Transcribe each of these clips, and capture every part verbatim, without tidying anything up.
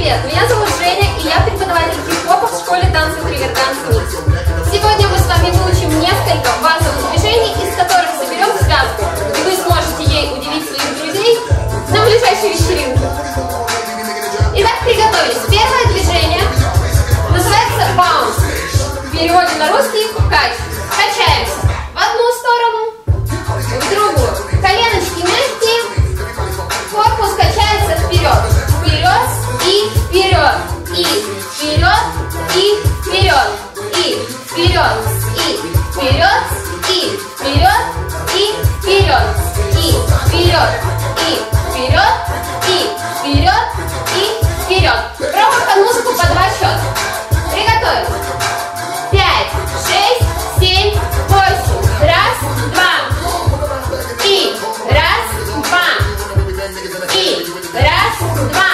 привет! Меня зовут Женя, и я преподаватель хип-хопа в школе танцев Риверданс Микс. Сегодня мы с вами выучим несколько базовых движений, из которых соберем связку, и вы сможете ей удивить своих друзей на ближайшей вечеринке. Итак, приготовились. Первое движение называется баунс. В переводе на русский кач. Качаемся в одну сторону, в другую. Коленочки мягкие, корпус качается вперед. Вперед и вперед. И вперед, и вперед. И вперед, и вперед, и вперед, и вперед. И вперед, и вперед, и вперед, и вперед. Пробуем под музыку по два счета. Приготовились. Пять, шесть, семь, восемь. Раз, два. И раз, два. И раз, два.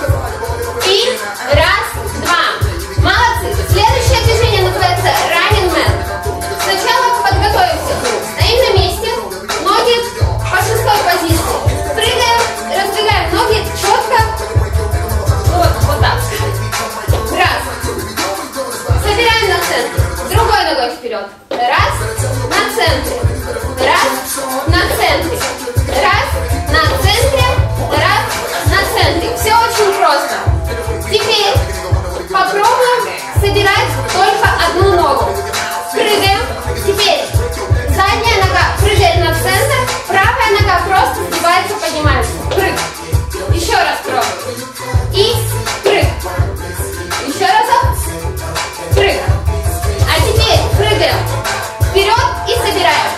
И раз, два. Молодцы. Следующее движение называется Running Man. Сначала подготовимся. Стоим на месте. Ноги по шестой позиции. Прыгаем, раздвигаем ноги четко. Вот, вот так. Раз. Собираем на центр. Другой ногой вперед. Раз. На центре. Раз. На центре. Раз. На центре. Раз. На центре. Все очень просто. Теперь попробуем собирать только одну ногу. Прыгаем. Теперь задняя нога прыгает на центр. Правая нога просто сгибается, поднимается. Прыг. Еще раз пробуем. И прыг. Еще разок. Прыг. А теперь прыгаем вперед и собираем.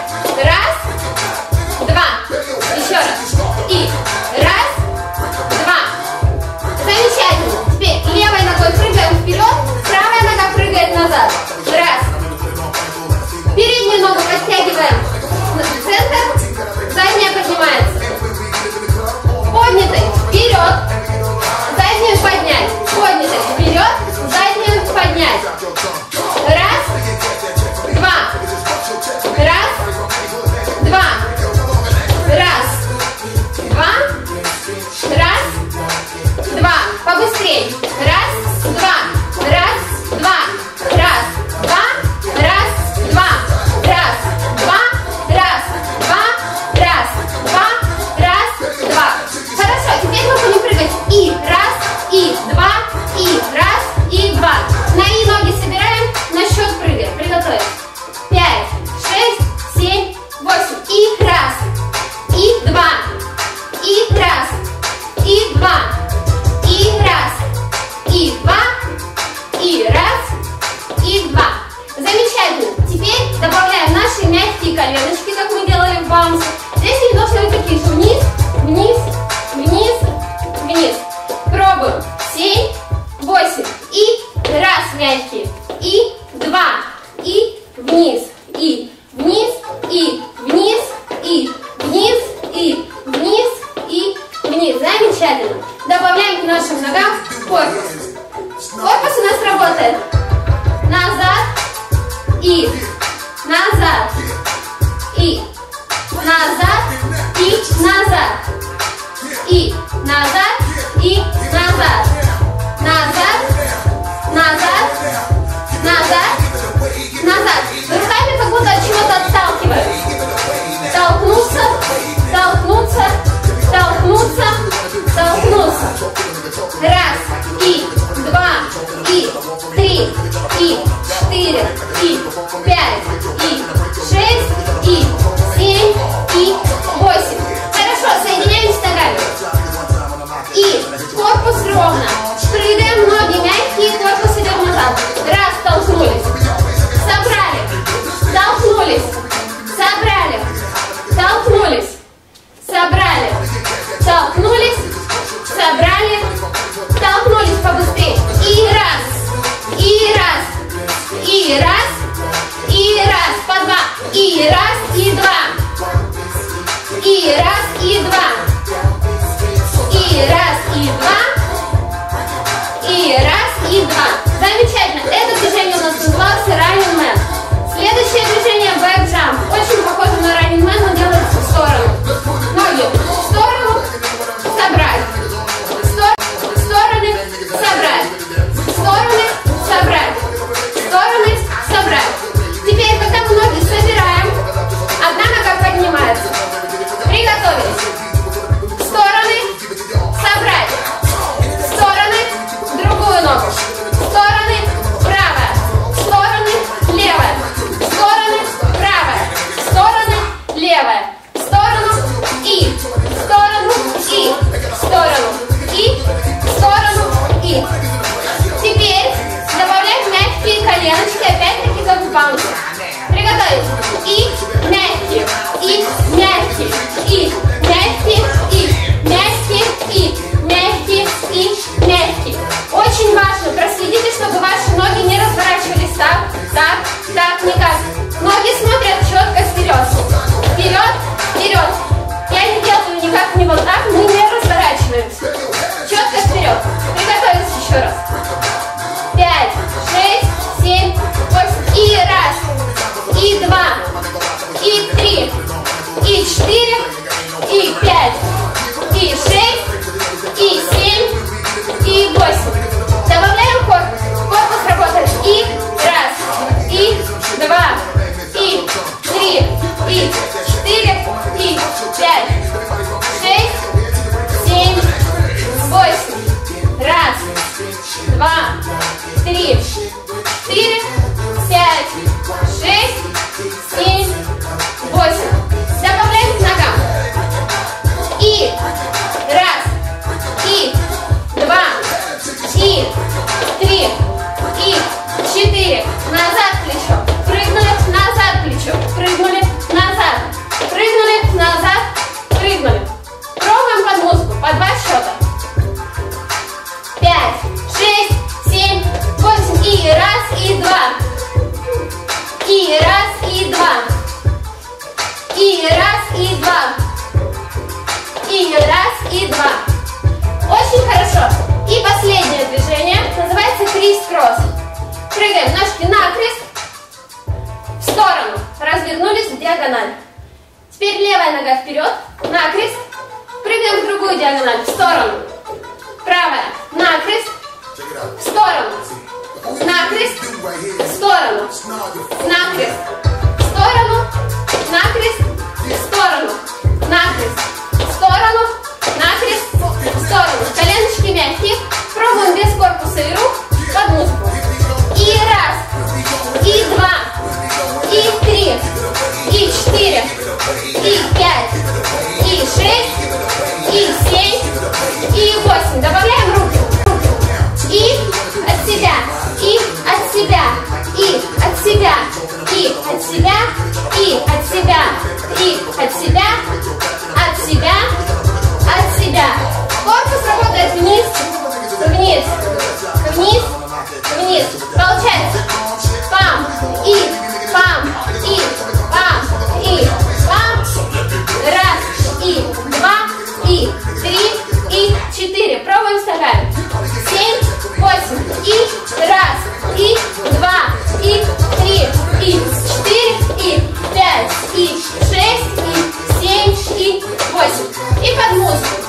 Раз, два. Еще раз. И раз, два. Замечательно. Теперь левой ногой прыгаем вперед, правая нога прыгает назад. Раз. Переднюю ногу подтягиваем в центр, задняя поднимается. Поднятой вперед, заднюю поднять. Поднятой вперед, заднюю поднять. Раз, два. Раз, два. Раз, два. Раз, два. Побыстрее. Раз, два. Раз, два. Раз, два. Раз, два. Раз, два. Раз, два. Раз, два. Раз, два. Хорошо, теперь мы будем прыгать и раз, и два, и раз, и два. На и ноги собираем, на счет прыгаем. Приготовились. Пять, шесть, семь, восемь. И раз, и два, и раз, и два, и раз, и два, и раз, и два. Замечательно. Теперь добавляем наши мягкие коленочки, как мы делали в баунсе. Здесь они должны быть такие же. Вниз, вниз, вниз, вниз. Пробуем. Семь, восемь. И раз мягкие. И два. И вниз. И вниз. И вниз. И вниз. И вниз. И вниз. Замечательно. Добавляем к нашим ногам корпус. Корпус у нас работает назад и назад и назад и назад и назад и назад назад назад назад назад. Руками как будто от чего-то отталкиваем. Толкнуться, толкнуться, толкнуться, толкнуться. Раз, и два, и три, и четыре, и пять, и шесть, и семь, и восемь. Хорошо, соединяемся ногами. И корпус ровно. Прыгаем, ноги мягкие, корпус идет назад. Раз, толкнулись. Собрали. Толкнулись. Собрали. Толкнулись. Собрали. Толкнулись. Собрали. Толкнулись побыстрее. И раз. И раз. И раз. И раз. По два. И раз. И два. И раз. И два. И раз. И два. И раз. И два. Замечательно. Это движение у нас называлось Running Man. Следующее движение Back Jump. Очень похоже на Running Man, но делается в сторону. Ноги в сторону. Собрали. В стороны. Прыгаем. Ножки накрест. В сторону. Развернулись в диагональ. Теперь левая нога вперед. Накрест. Прыгаем в другую диагональ. В сторону. Правая. Накрест. В сторону. Накрест. В сторону. Накрест. В сторону. Накрест. В сторону. Накрест. В сторону. Накрест. В сторону. Коленочки мягкие. Пробуем без корпуса и рук. Под музыку. И раз. И два. И три. И четыре. И пять. И шесть. И семь. И восемь. Добавляем руки. И от себя. И от себя. И от себя. И от себя. И от себя. И от себя. От себя. От себя. Корпус работает вниз. Вниз. Вниз. Вниз. Получается. Пам. И. Пам. И. Пам. И. Пам. Раз. И. Два. И. Три. И. Четыре. Пробуем стакан. Семь. Восемь. И. Раз. И. Два. И. Три. И. Четыре. И. Пять. И. Шесть. И. Семь. И. Восемь. И под музыку.